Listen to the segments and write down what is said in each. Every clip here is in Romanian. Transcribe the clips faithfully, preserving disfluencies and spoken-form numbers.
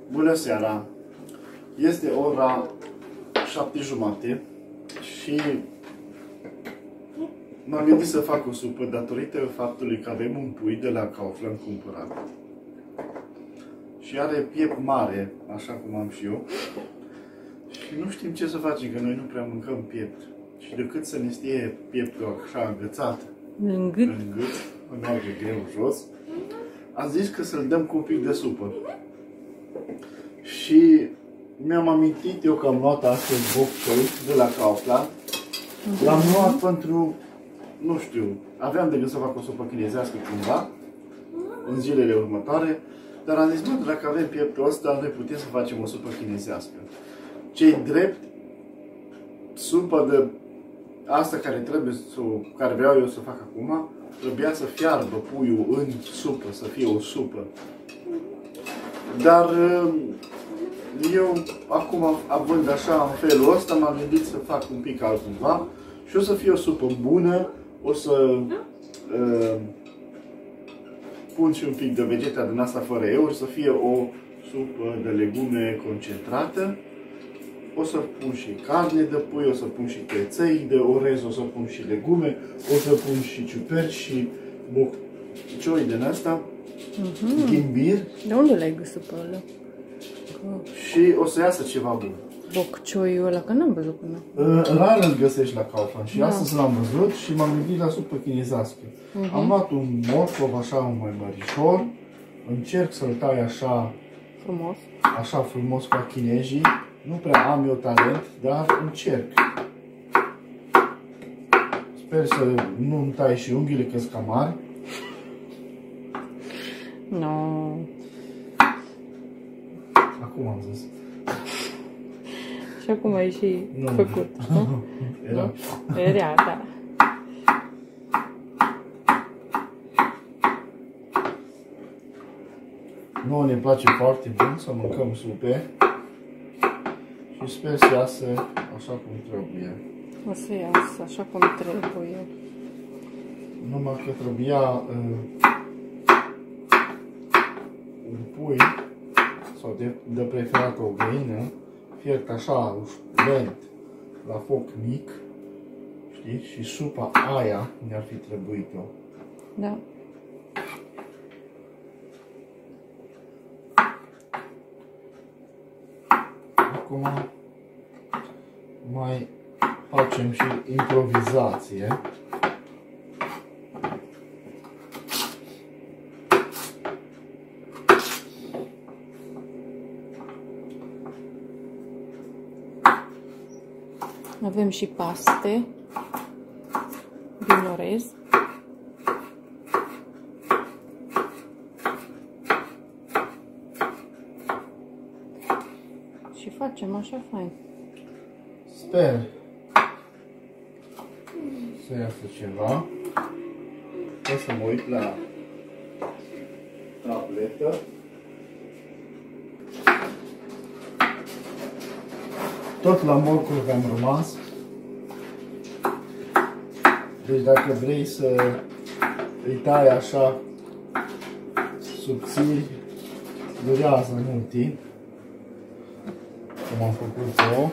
Bună seara! Este ora șapte jumate și m-am gândit să fac o supă datorită faptului că avem un pui de la Kaufland cumpărat și are piept mare, așa cum am și eu, și nu știm ce să facem, că noi nu prea mâncăm piept. Și decât să ne stie pieptul așa îngățat în gât, în gât, îmi merge greu jos, am zis că să-l dăm cu un pic de supă. Și mi-am amintit eu că am luat astăzi bok choy de la Kaufland. L-am luat pentru, nu știu, aveam de gând să fac o supă chinezească cumva, în zilele următoare, dar am zis, mă, dacă avem pieptul ăsta, noi putem să facem o supă chinezească. Ce-i drept, supa de asta care trebuie să, care vreau eu să fac acum, trebuia să fiarbă puiul în supă, să fie o supă. Dar eu, acum, având așa în felul ăsta, m-am gândit să fac un pic altcumva și o să fie o supă bună, o să uh, pun și un pic de vegeta din asta fără euri, să fie o supă de legume concentrată. O să pun și carne de pui, o să pun și cheței de orez, o să pun și legume, o să pun și ciuperci și bok choy din asta, uh-huh. Ghimbir. De unde l-ai găsit pe ăla? Și o să iasă ceva bun. Bok choy-ul ăla, că n-am văzut până. Rar îl găsești la Kaufland și da. Astăzi l-am văzut și m-am gândit la supă chinezească. Uh-huh. Am luat un morcov așa un mai mărișor, încerc să-l tai așa frumos, așa frumos ca chinezii. Nu prea am eu talent, dar încerc. Sper să nu-mi tai și unghiile, că sunt cam mari. No. Acum am zis. Și acum ai și nu. Făcut. Era. Era, da. Nouă ne place foarte bun să mâncăm supe. Și sper să iasă așa cum trebuie. O să iasă așa cum trebuie. Numai că trebuia uh, un pui, sau de, de preferat o găină, fiert așa, lent, la foc mic, știi? Și supa aia ne-ar fi trebuit-o. Da. Acum mai facem și improvizație. Avem și paste din orez. Și facem așa fain. Sper să iasă ceva. O să mă uit la tabletă. Tot la morcov am rămas. Deci dacă vrei să îi tai așa subțiri, durează mult timp. Cum am făcut eu.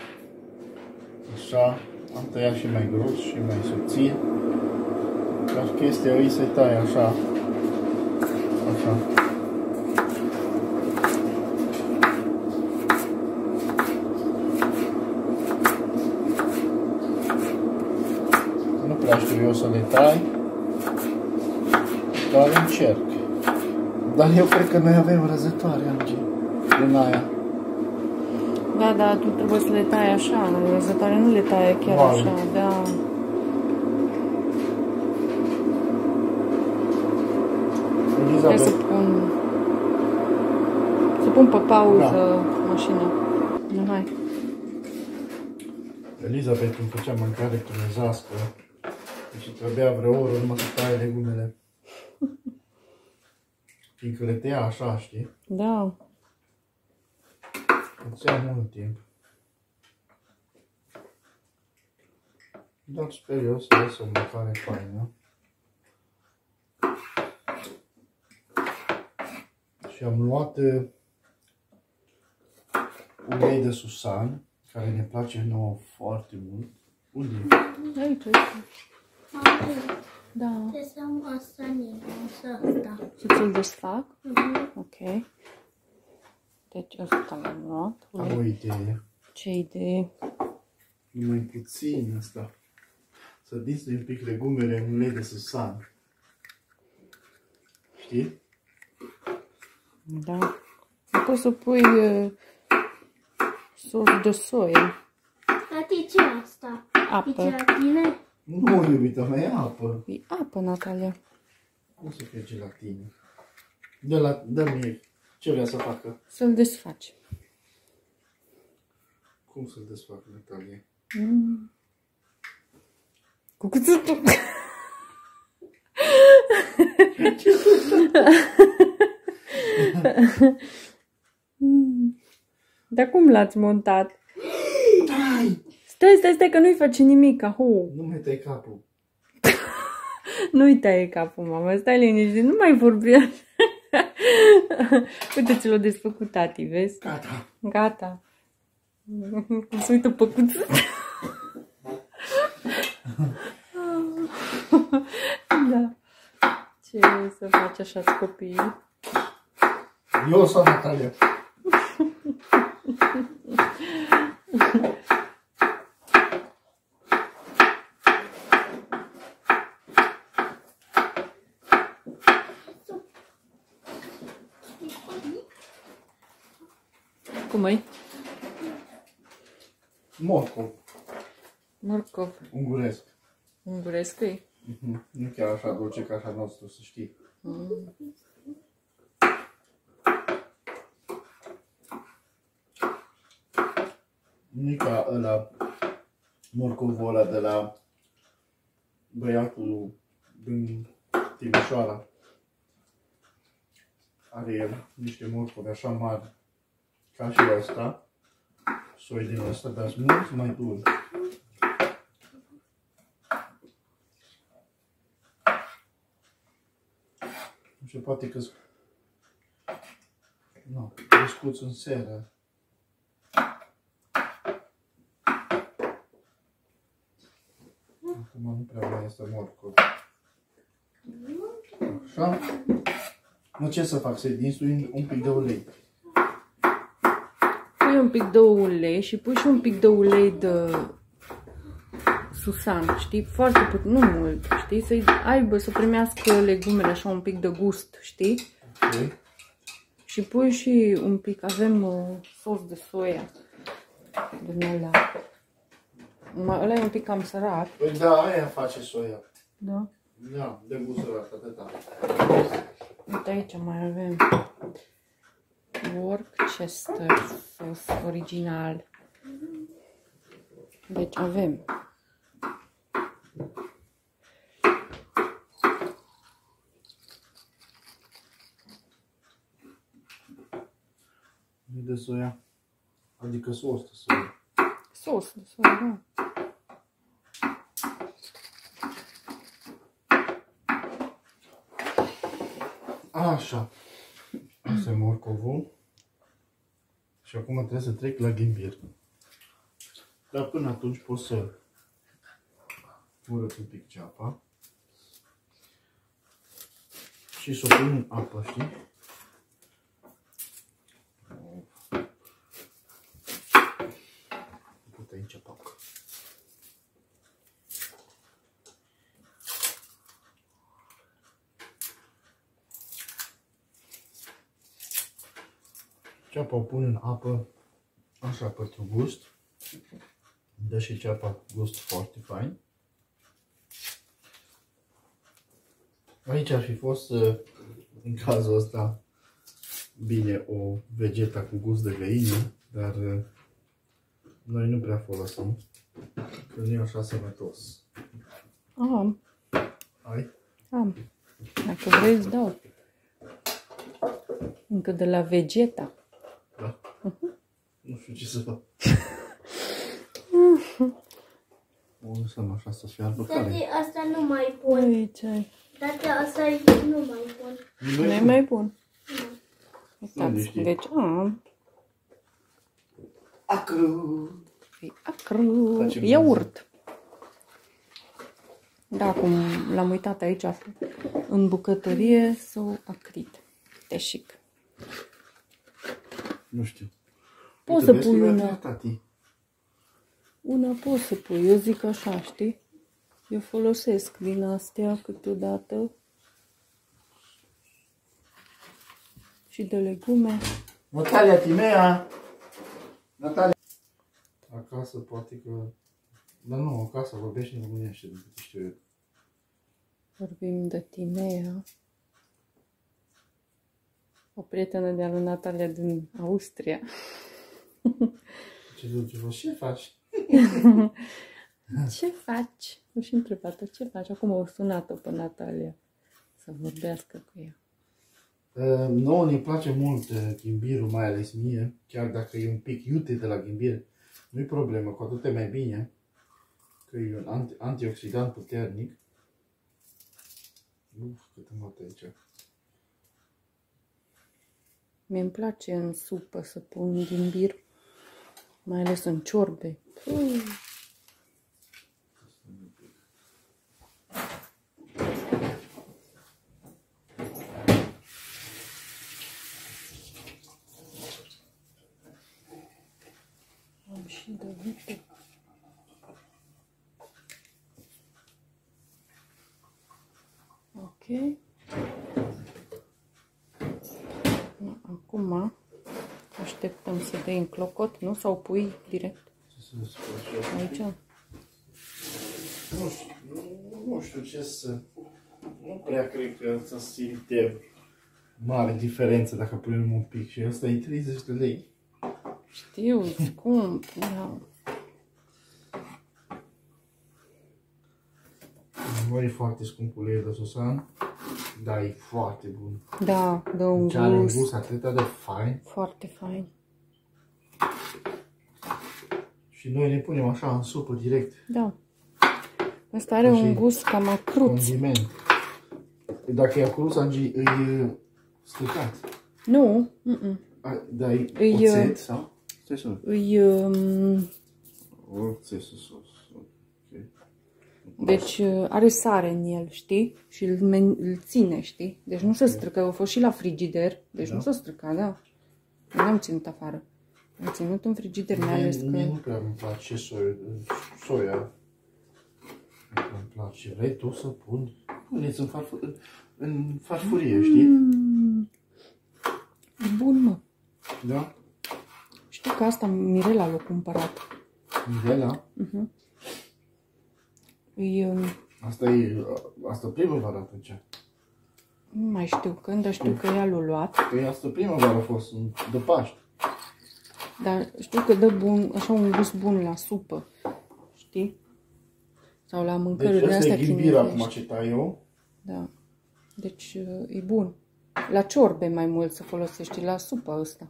Așa, am tăiat și mai gros și mai subțiri. Dar chestia e să-i tai așa. Așa. Nu prea știu eu să le tai, dar încerc. Dar eu cred că noi avem răzătoare, Angie, din aia. Da, da, tu trebuie să le tai așa, răzătoare nu le taie chiar wow. Așa, da. Hai să pun, să pun pe pauză da. Mașina. Hai. Elizabeth îmi făcea mâncare chinezească și trebuia vreo oră numai să taie legumele. Fiindcă le tăia așa, știi? Da. Îți ia mult timp. Dar sper eu să iasă o mâncare faină. Și am luat ulei de susan, care ne place nouă foarte mult. Unde e? Aici, aici. Da. Trebuie să am asta în asta. Să ți-l desfac? Mhm. Ok. Deci ăsta l-am luat. Am o idee. Ce idee? Numai puțin asta. Să dinstui un pic legumele în ulei de susan. Știi? Da. Poți să pui uh, sos de soia. Tati, ce e asta? Apă. E gelatine? Nu, iubita mea, e apă. E apă, Natalia. Cum să fie gelatină? Dă la, dă-mi ce vrea să facă. Să-l desfaci. Cum să-l desfac, Natalia? Mm. Cu cuțitul. Dar cum l-ați montat? Stai! Stai, stai, stai, că nu-i face nimic, ahu. Nu mai tai capul. Nu-i taie capul, mama, stai liniștit, nu mai vorbi așa. Uite ce l-a desfăcut tati, vezi? Gata. Gata. Cum se uită pe cuțit. Da. Ce să faci așa copiii? Eu sau Natalia? Cum e? Morcov. Morcov. Unguresc. Unguresc e? Mm-hmm. Nu chiar așa dulce ca așa nostru, să știi. Mm. Nu e ca ăla, morcovul ăla de la băiatul din Timișoara. Are niște morcovi așa mari ca și ăsta, soi din ăsta, dar sunt mult mai dulci. Nu știu, poate că nu, crescuți în seră. Acum nu prea mai este morcov. Așa. Nu, ce să fac? Să-i dinstui un pic de ulei. Pui un pic de ulei și pui și un pic de ulei de susan, știi? Foarte puțin, nu mult, știi? Să aibă, să primească legumele așa un pic de gust, știi? Ok. Și pui și un pic, avem uh, sos de soia din ăla. Numai ăla e un pic cam sărat. Păi da, aia face soia. Da? Da, de gustul ăsta de tare. Uite aici mai avem Worcester sos original. Deci avem de soia. Adică sos de soia. sos de soia, da. Așa. Asta e morcovul. Și acum trebuie să trec la ghimbir. Dar până atunci pot să curăț un pic ceapa. Și să o pun în apă, știi? Uite aici pac. Ceapa o pun în apă, așa, pentru gust. Dă și ceapa gust foarte fain. Aici ar fi fost, în cazul ăsta, bine o vegeta cu gust de găină, dar noi nu prea folosim, că nu e așa sănătos. Am. Ai? Am. Dacă vrei îți dau. Încă de la Vegeta. Da. Uh-huh. Nu știu ce să fac. O lăsăm așa să fiarbă. Tati, asta nu mai pun. Aici ai. Tati, asta nu mai pun. Nu e mai bun. Nu. Uitați, deci am. acru. E acru. Facem Iaurt. Da, cum l-am uitat aici în bucătărie sau acrit. Teșic. Nu știu. Poți să pui una. Tati. Una poți să pui. Eu zic așa, știi? Eu folosesc din astea câteodată. Și de legume. Natalia Timea! Natalia! Acasă poate că... Dar nu, acasă vorbește în românește, de câte știu eu. Vorbim de Timea. O prietenă de-a lui Natalia din Austria. Ce duce, ce faci? Ce faci? Nu și întrebat-o, ce faci? Acum au sunat-o pe Natalia să vorbească cu ea. Uh, nouă ne place mult uh, ghimbirul, mai ales mie, chiar dacă e un pic iute de la ghimbir, nu-i problemă, cu atât e mai bine, că e un anti antioxidant puternic. Uf, cât am luat aici. Mie-mi place în supă să pun ghimbir, mai ales în ciorbe. Uf. Am și de uite. Ok. Acum așteptăm să dea în clocot, nu? Sau pui direct aici? Nu știu, nu știu ce să... Nu prea cred că să simte mare diferență dacă punem un pic și ăsta e treizeci de lei. Știu, scump, da. Nu e foarte scump uleiul de susan, dar e foarte bun. Da, dă un Deci are un gust gust atât de fain. foarte fain. Și noi ne punem așa în supă direct. Da. Asta are un gust cam acruț. Condiment. Dacă e acruț, Angie, e stricat. Nu, mm -mm. Dar e Îi, oțet sau? Stai să Îi, um, oțet să sos. deci are sare în el, știi? Și îl, îl ține, știi? Deci nu se strică. Eu fost și la frigider. Deci da. Nu se strică, da. Nu l-am ținut afară. Am ținut în frigider, mai ales că... Mie nu prea îmi place soia. soia. Îmi place. Vrei tu să pun? Puneți în, farf în farfurie, știi? Mm. E bun, mă. Da? Știi că asta Mirela l-a cumpărat. Mirela? Uh-huh. E, asta e asta primăvară atunci. Nu mai știu când, dar știu că ea l-a luat. Păi asta primăvară a fost, de Paști. Dar știu că dă bun, așa un gust bun la supă. Știi? Sau la mâncările deci astea chinezești. Deci ăsta e ghimbir acum ce tai eu. Da. Deci e bun. La ciorbe mai mult să folosești, la supă ăsta.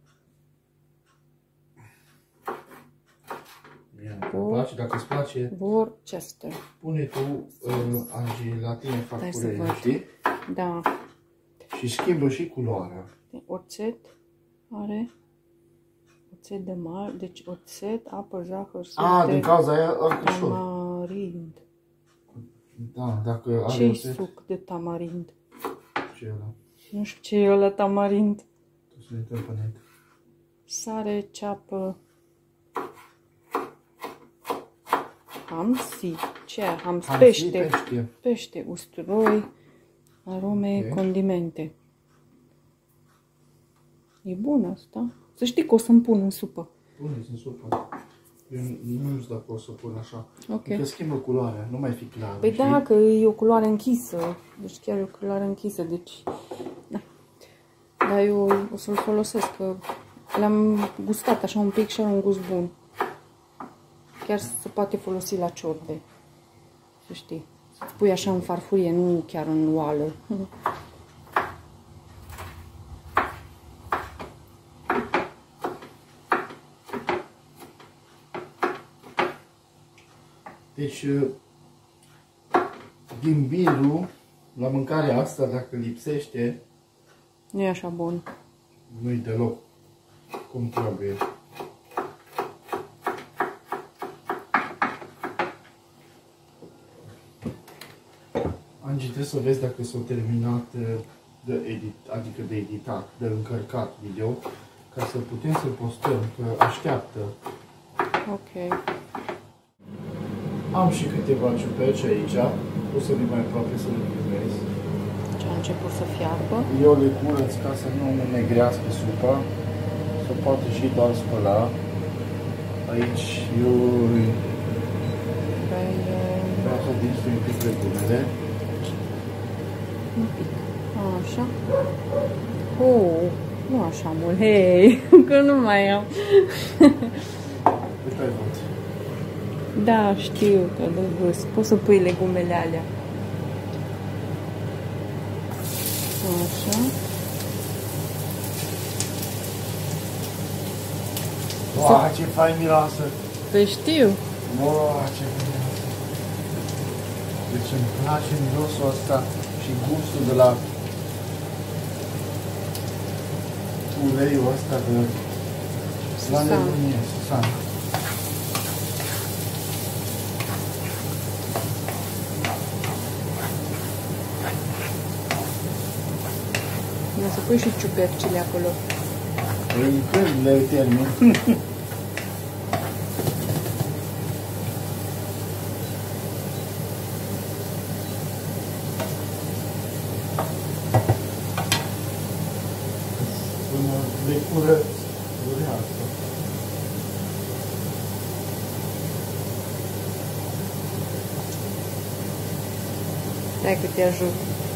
Dacă îți place, dacă îți place, Worcester. Pune tu, uh, Angie, la tine farfurile, știi? Da. Și schimbă și culoarea. Oțet are oțet de mare, deci oțet, apă, zahăr, suc A, de din cauza aia, alcușor. tamarind. Da, dacă are Ce-i oțet. suc de tamarind? Ce e ăla? Nu știu ce e ăla tamarind. Tu să ne uităm pe net. Sare, ceapă, hamsi, ce e? Hams, Hamsi, pește, pește. pește, usturoi, arome, Okay. condimente. E bun asta. Să știi că o să-mi pun în supă. Puneți în supă. Eu nu știu dacă o să pun așa. Ok. Că schimbă culoarea, nu mai fi clar. Păi știi? da, că e o culoare închisă. Deci chiar e o culoare închisă, deci... Da. Dar eu o să-l folosesc, că l-am gustat așa un pic și are un gust bun. Chiar se poate folosi la ciorbe. Să știi. Să pui așa în farfurie, nu chiar în oală. Deci, ghimbirul, la mâncarea asta, dacă lipsește, Nu e așa bun. nu-i deloc cum trebuie. Angie, trebuie să vezi dacă s-a terminat de edit, adică de editat, de încărcat video, ca să putem să postăm, că așteaptă. Ok. Am și câteva ciuperci aici, o să vin mai aproape să le filmez. Ce a început să fiarbă. Eu le curăț ca să nu negrească supa, să poate și doar spăla. Aici eu Vrei vreau să dinstui un pic legumele. un pic. Așa. Oh, nu așa mult. Hei, că nu mai am. Uite ai văd. Da, știu că de gust. Poți să pui legumele alea. Așa. Wow, ce fain miroasă! Păi știu. Wow, ce fain miroasă! Deci îmi place mirosul ăsta și gustul de la uleiul ăsta de la nebunie, Susan. O să pui și ciupercile acolo. Păi când le termin? Până le curăț, durează. Stai că te ajut.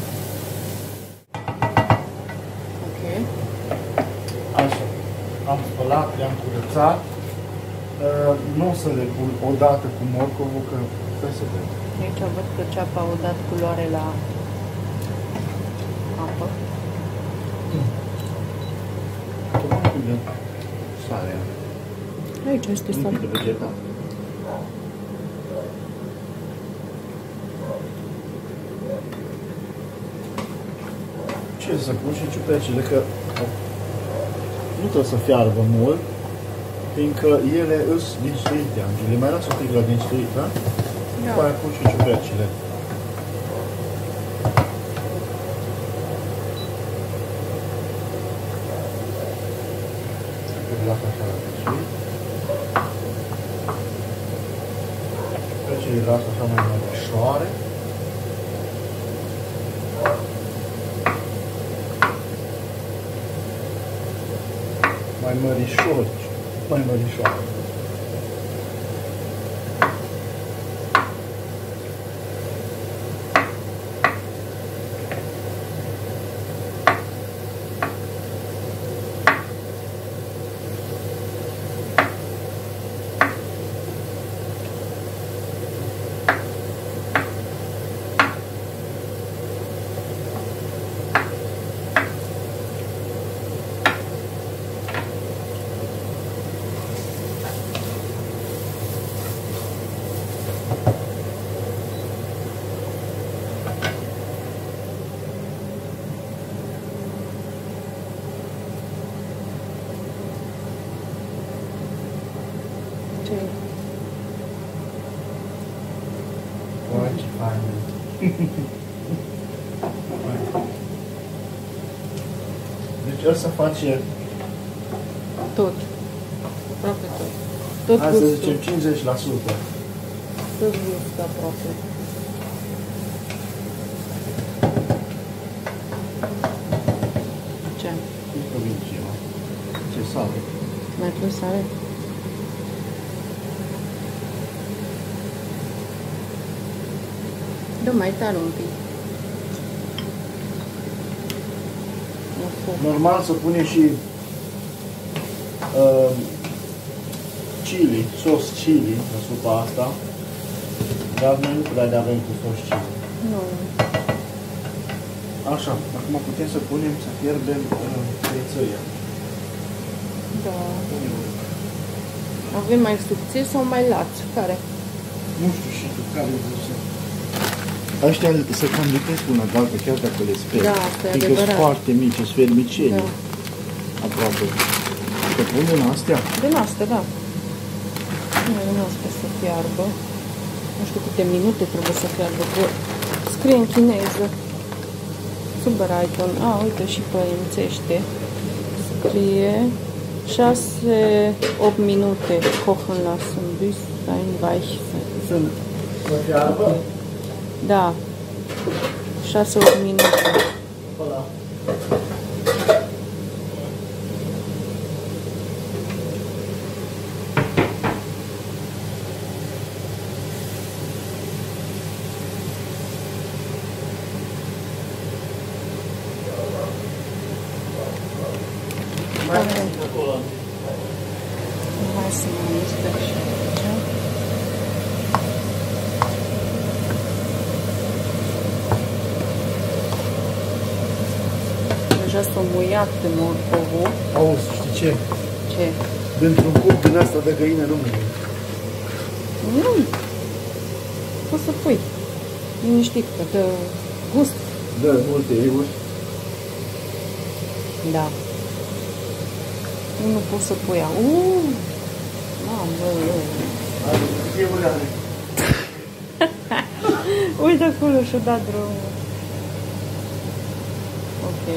Ok. Așa. Am spălat, le-am curățat. Uh, nu o să le pun odată cu morcovul, că trebuie să văd. Aici văd că ceapa a dat culoare la apă. Un pic de sare. Aici este Un sal. pic de vegetal. Ce să pun și ciupercile, că nu trebuie să fiarbă mult, fiindcă ele îs dinstuite, Angie. Le mai las un pic la dinstuit, da? Da. După aia pun și ciupercile. Le las așa la dinstuit. Ciupercile le las așa mai mărișoare. Mai mărișori, mai mărișoare. Ce? Uai, ce fain. Deci ăsta face, Tot. Aproape tot. Tot hai să gustul. zicem, cincizeci la sută. Tot gustul aproape. Ce? Mică vincima. Ce sare. Mai pui sare? Dă mai tare un pic. Nu foc. Normal să pune și uh, chili, sos chili în supa asta, dar noi nu prea le avem cu sos chili. Nu. Așa, acum putem să punem, să fierbem uh, pețăia. Da. Avem mai subțiri sau mai lați? Care? Nu știu și tu care vrei să... Ăștia se cam lipesc una de altă, chiar dacă le speri. Da, asta e Adică adevărat. sunt foarte mici, sunt fermiceni. Da. Aproape. Te pun din astea? Din astea, da. Nu, din astea să fiarbă. Nu știu câte minute trebuie să fiarbă. Că scrie în chineză. Zubereitung. Ah, uite și pe emțește. Scrie șase opt minute kochen lassen bis ein weich Sunt să fiarbă? Da. șase opt minute. Ăla. Hai să mă mustec și aici. Deja s-a muiat de morcovul. Auzi, știi ce? Ce? Dintr-un cup din asta de găină nu mă Nu. Poți să pui. Liniștit, că dă gust. dă multe euri. Da. Nu poți să pui. Uuu! Mamă! Euri are. Uite acolo și-o dat drumul. Ok.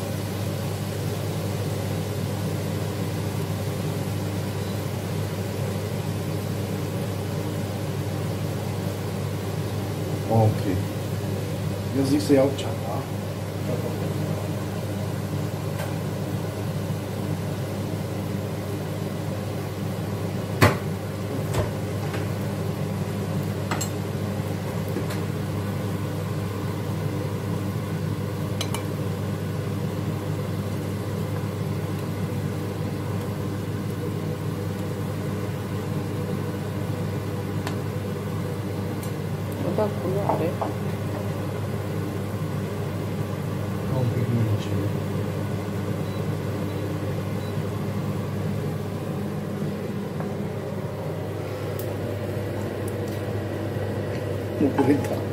Ok. Eu zic să iau ceapa. O dat culoare. Un pic minicele. Nu curentat.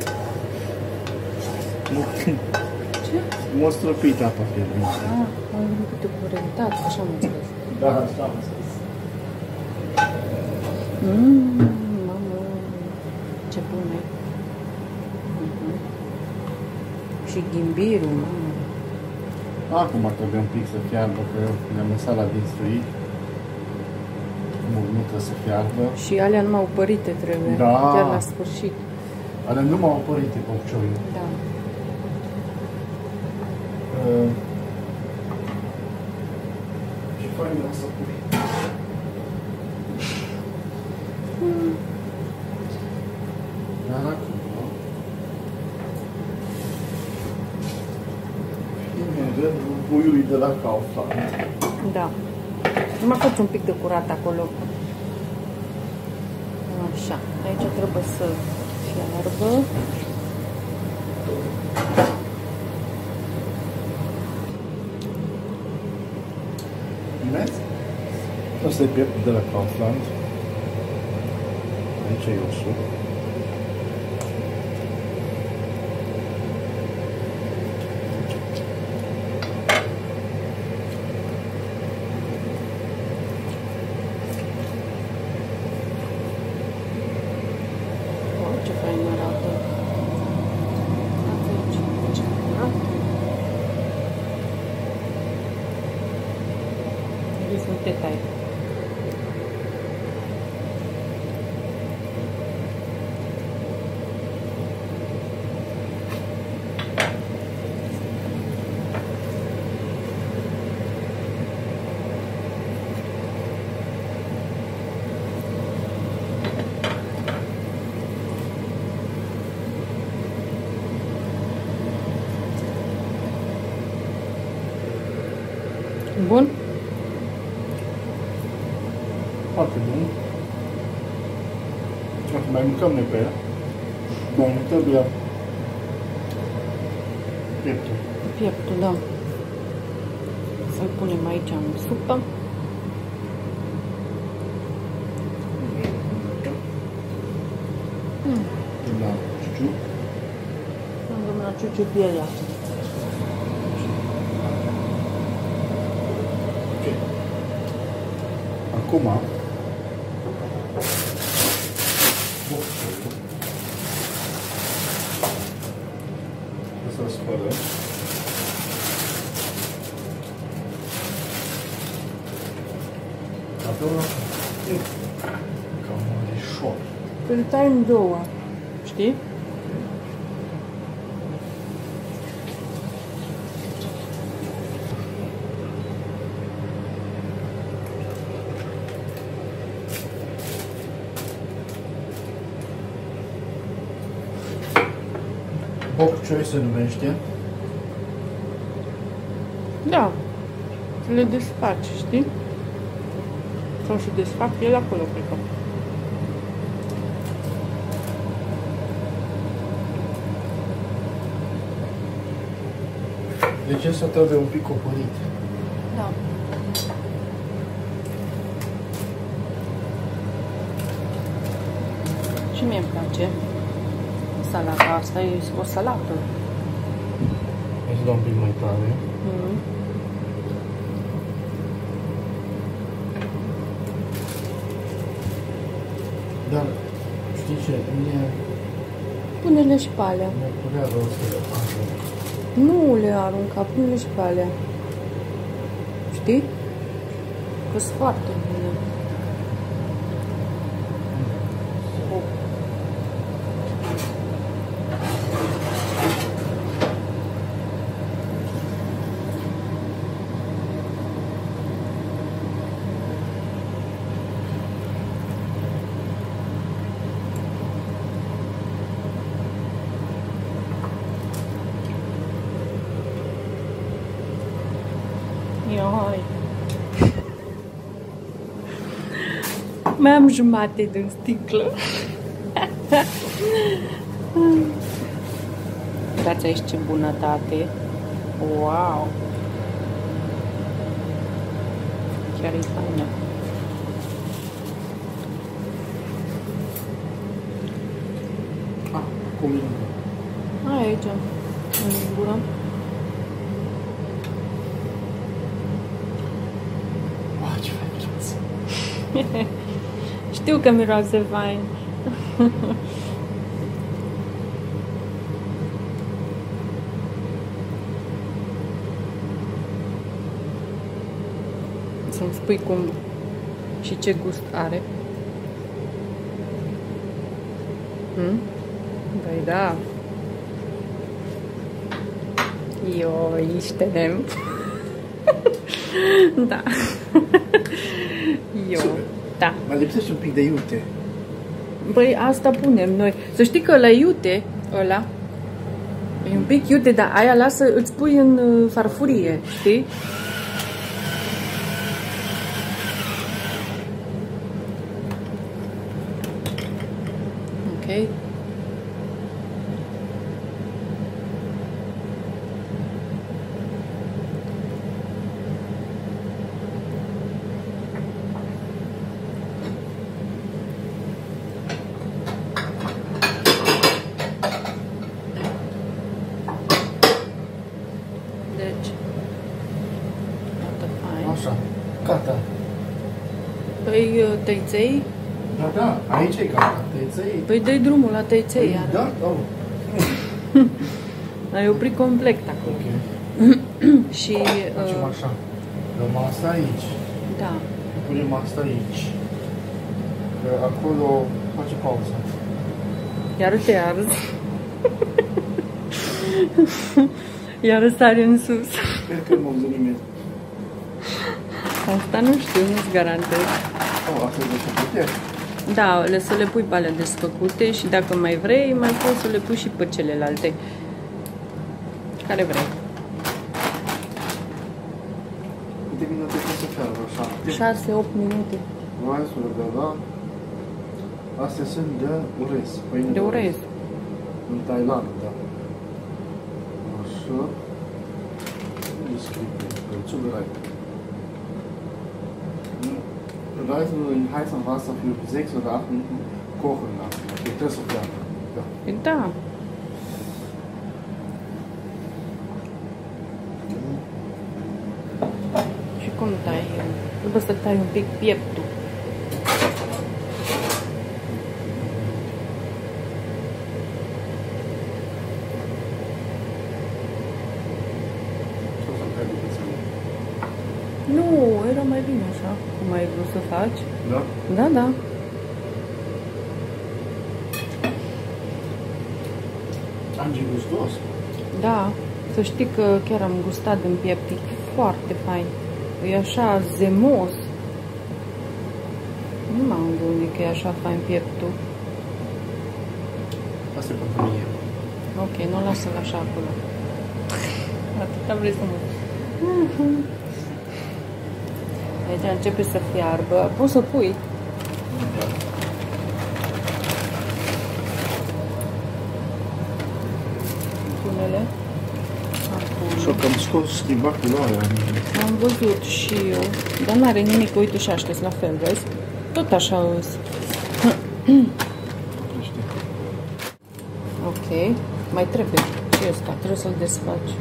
Nu Ce? m-a străpit apa fierbinte. Ah, am gândit de curentat, așa am înțeles. Da, așa am spus. Mmm, mamă, ce bun e. Uh-huh. Și ghimbirul, mamă. Acum trebuie un pic să fiarbă, că ne-am lăsat la dinstruit. Nu, nu trebuie să fiarbă. Și alea numai upărite trebuie, Da. chiar la sfârșit. Ale nu m-au apărite copcioiul. Da. Uh, și fain o să pui. Dar acum, vine rândul puiului de la Kaufland. Da. Numai faci un pic de curat acolo. Așa. Aici trebuie să fiarbă. Vezi? Asta e pieptul de la Kaufland. Aici e osul. Wow, ce fain arată. Aici, ce curat. Vezi un detai. Bun? Foarte bun. Acum mai mâncăm noi pe el. Mai nu trebuie pieptul. Pieptul, da. Să-l punem aici în supă. Mm. Da, ciuciu. Am domnat ciuciu pielea. Ok. Acum fără. Acolo, cam mărișor. Că îl tai în două, știi? Bok choy se numește. Da. Le desfaci, știi? Sau se desfac el acolo, cred că. Deci asta trebuie un pic copărit. Da. Și mie îmi place. Salata asta e o salată. Îți dau un pic mai tare. Mm. Dar, știi ce? Mie Pune-le și pe alea. mi-e părea rău să le arunc. Nu le arunca, pune-le și pe alea. Știi? Că sunt foarte bune. Oh. Ioi. Mai am jumate din sticlă. Uitați aici ce bunătate. Wow! Chiar e faină. Ah, cu mine. Hai aici, în gură. Ah, ce fain miroase. Știu că miroase fain. Să-mi spui cum și ce gust are. Hmm? Păi da. Eu iștenem. Da. Eu. Super. Da. Mai lipsește un pic de iute. Păi asta punem noi. Să știi că la iute, ăla, e un pic iute, dar aia lasă, îți pui în farfurie, știi? Ok. Deci, atât fain. Așa, gata. Păi tăiței? Da, da, aici e gata. Tăiței. Păi dă-i drumul la tăiței, iar. Da, oh. Ai oprit complet acolo. Ok. Și... Facem Uh, așa. Dăm asta aici. da. Punem asta aici. Că acolo face pauză. Iar te arzi. Iar sare în sus. Sper că nu mă nimeni. Asta nu știu, nu-ți garantez. Oh, asta e desfăcute? Da, le, să le pui pe alea desfăcute și dacă mai vrei, mai poți să le pui și pe celelalte. Care vrei. Câte minute trebuie să fiară așa? șase opt minute. Hai să le da. Astea sunt de orez. Pâine De orez. În Thailanda, da. Așa. Nu scrie. Zubereiten. Reisen wir in heißem Wasser für sechs oder acht Minuten kochen lassen. Okay, das ist klar. Ja. Da. Și cum tai? Trebuie să tai un pic pieptul. cum ai vrut să faci. Da? Da, da. Angi gustos. Da, să știi că chiar am gustat din piept, e foarte fain. E așa zemos. Nu m-am gândit că e așa fain pieptul. Asta e pentru mine. Ok, nu lasă-l așa acolo. Atâta vrei să mă... Aici începe să fiarbă. Poți să pui. Da. Pune-le. Și-o cam scos, schimba culoarea. Am văzut și eu. Dar n-are nimic. Uite și aștia la fel, vezi? Tot așa îs. Ok. Mai trebuie. Și ăsta. Trebuie să-l desfaci.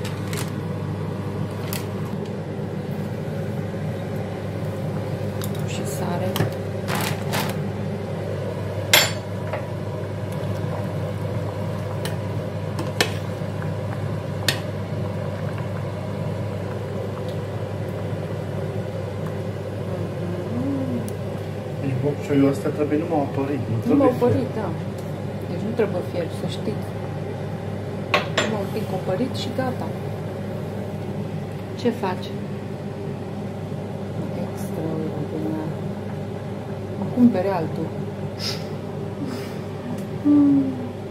Și sare. Deci boccioiul ăsta trebuie numai opărit. Nu m-au părit, da. Deci nu trebuie fier, să știți. Nu un pic opărit și gata. Ce faci? Extraordinar. Mă cumpere altul. Mm.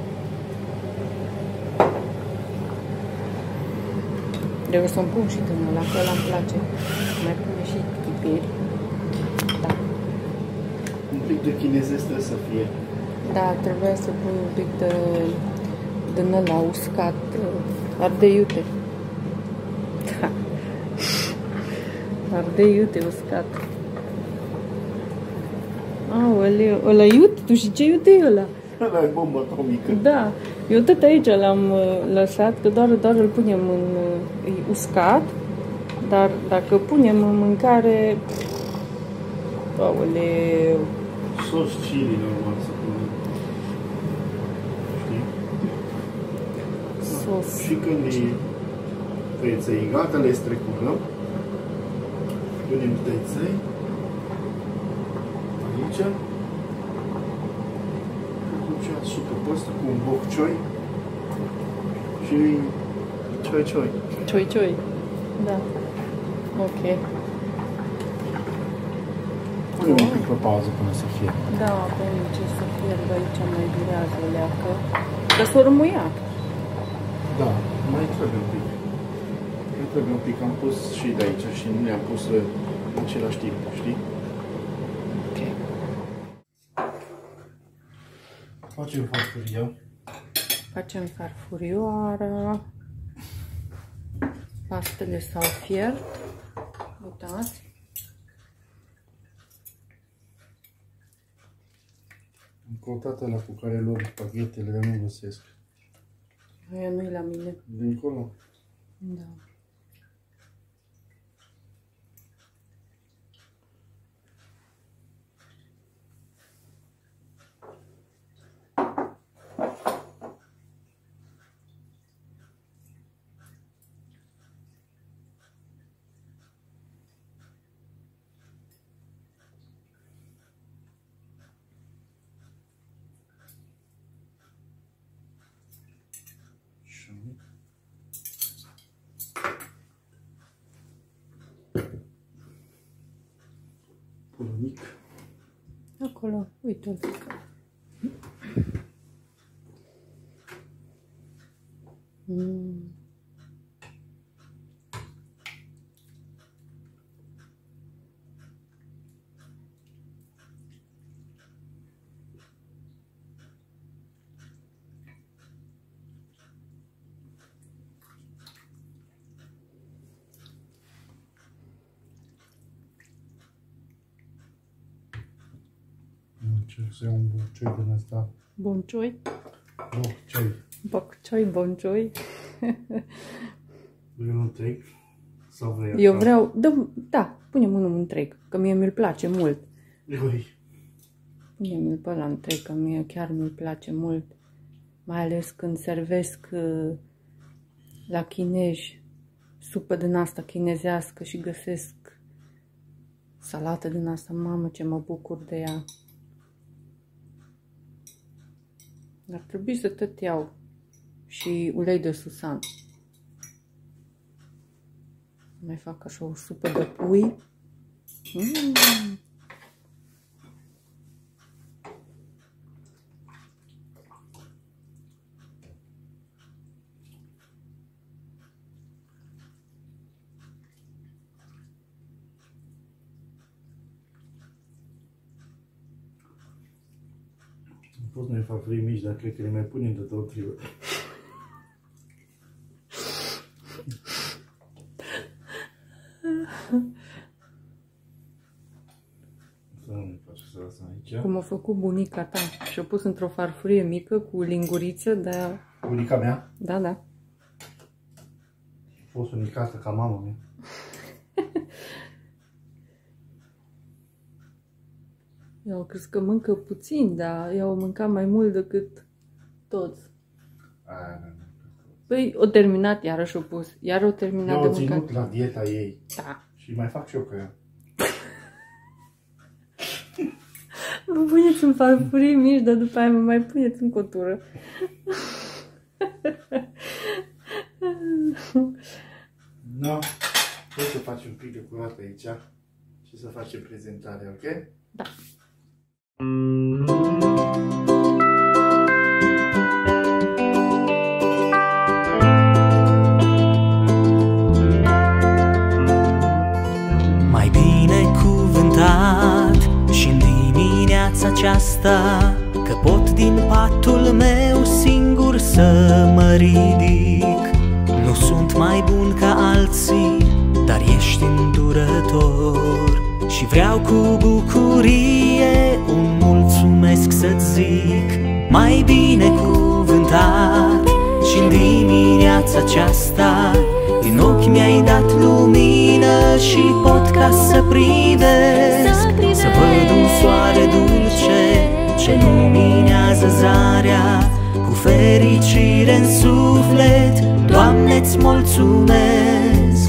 Trebuie să-mi pun și din ăla, că ăla îmi place. Mai pune și chipiri. Da. Un pic de chinezesc trebuie să fie. Da, trebuia să pun un pic de din ăla uscat, ardei iute. Da. Ardei iute uscat. Aoleu, ăla iute? Tu și ce iute e ăla? Ăla e bombă atomică. Da, eu tot aici l-am lăsat, că doar, doar îl punem în e uscat, dar dacă punem în mâncare, aoleu. Sos chili normal să punem. Știi? Sos. Și când e tăiței gata, le strecurăm. Punem tăiței. Aici. Cu supă pe ăsta, cu un boccioi. Și cioi-cioi. Cioi-cioi. Da. Ok. Punem un pic pe pauză până să fie. Da, pentru ce să fierbă aici mai durează o leacă. Că s-o rămuiat. Da, mai trebuie un pic. Mai trebuie un pic. Am pus și de aici și nu le-am pus în același timp, știi? Ok. Facem farfuria. Facem farfurioară. Pastele s-au fiert. Uitați. Am căutat ăla cu care luăm spaghetele, dar nu găsesc. Aia nu-i la mine. Dincolo? Da. Pulonic. Acolo, uite-l. Mm. Încerc să iau un boccioi din ăsta. Boncioi. Boccioi. Boccioi, boncioi. Vrei un întreg? Sau vrei Eu așa? vreau, da, da, punem unul întreg, că mie mi-l place mult. Ui. Punem-l pe ăla întreg, că mie chiar mi-l place mult. Mai ales când servesc uh, la chinezi, supă din asta chinezească și găsesc salată din asta, mamă, ce mă bucur de ea. Ar trebui să tot iau și ulei de susan. Mai fac așa o supă de pui. Mm. Pot să ne fac frâi mici, dar cred că le mai punem de tot trebuie. Să nu ne faci să lăsăm aici. Cum a făcut bunica ta și a pus într-o farfurie mică cu linguriță, dar... Bunica mea? Da, da. A fost unicată ca mama mea. Eu cred că mâncă puțin, dar eu au mâncat mai mult decât toți. Aia, da, da. Păi, o terminat, iarăși o pus. Iar o terminat Eu de o ținut mâncat. la dieta ei. Da. Și mai fac și eu cu ea. Vă puneți în farfurii mici, dar după aia mă mai puneți în cotură. No, trebuie să facem un pic de curat aici și să facem prezentarea, ok? Da. Mai binecuvântat și în dimineața aceasta, că pot din patul meu singur să mă ridic. Nu sunt mai bun ca alții, dar ești îndurător și vreau cu bucurie un mulțumesc să-ți zic. Mai binecuvântat și în dimineața aceasta, din ochi mi-ai dat lumină și pot ca să privesc, să văd un soare dulce ce luminează zarea. Cu fericire în suflet, Doamne-ți mulțumesc.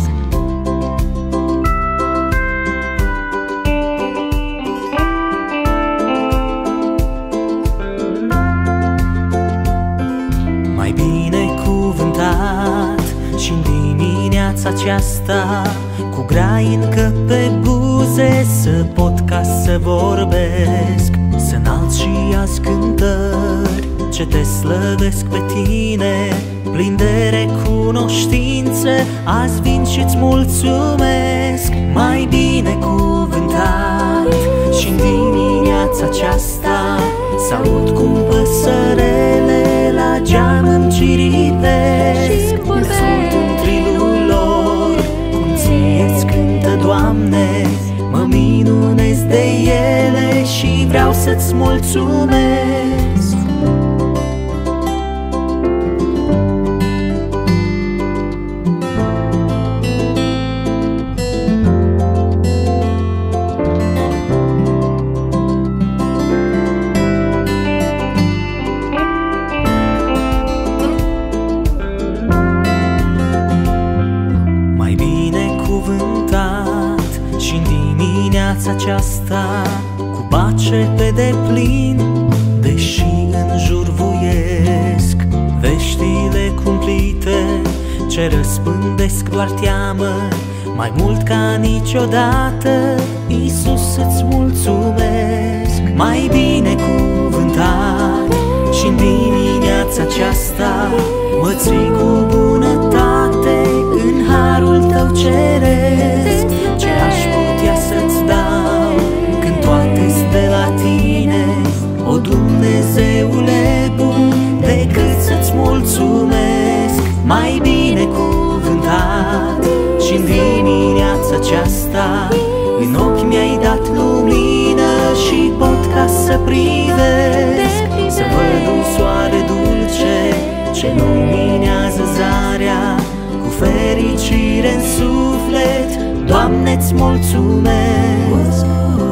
Mai binecuvântat și în dimineața aceasta, cu grai încă pe buze, să pot ca să vorbesc, să înalți și azi cântări ce te slăvesc pe tine. Plin de recunoștințe, azi vin și-ți mulțumesc. Mai binecuvântat și în dimineața aceasta, s-aud cum păsărele la geam îmi ciripesc. Ascult în trilul lor cum ție-ți cântă, Doamne. Mă minunez de ele și vreau să-ți mulțumesc. Aceasta, cu pace pe deplin, deși în jur vuiesc veștile cumplite ce răspândesc doar teamă. Mai mult ca niciodată, Iisus, îți mulțumesc. Mai binecuvântat și în dimineața aceasta, mă ții cu bunătate în harul tău ceresc. Ce aș putea să-ți dau când toate-s de la tine, o Dumnezeule bun, decât să-ți mulțumesc. Mai binecuvântat și în dimineața aceasta, în ochi mi-ai dat lumină și pot ca să privesc, să văd un soare dulce ce luminează zarea. Cu fericire în suflet, Doamne-ți mulțumesc.